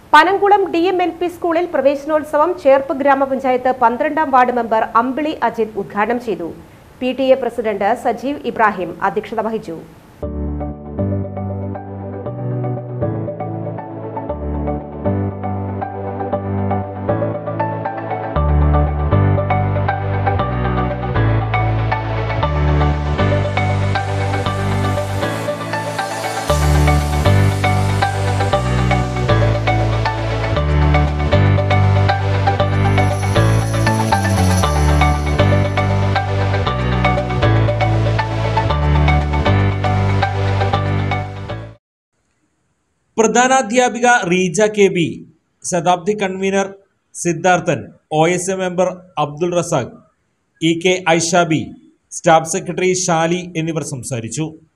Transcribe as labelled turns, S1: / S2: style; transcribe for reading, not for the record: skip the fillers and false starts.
S1: Panamkulam DMLP സ്കൂളിൽ പ്രവേശനോത്സവം ചേർപ്പ് ഗ്രാമപഞ്ചായത്ത് 12ാം വാർഡ് മെമ്പർ അമ്പിളി അജിത് ഉദ്ഘാടനം ചെയ്തു. PTA പ്രസിഡന്റ് സജീവ് ഇബ്രാഹിം അധ്യക്ഷത വഹിച്ചു.
S2: പ്രധാനാധ്യാപിക റീജ KB, ശതാബ്ദി convener Siddharthan, OSA member Abdul Razak, EK Aishabi, staff secretary Shali എന്നിവർ സംസാരിച്ചു.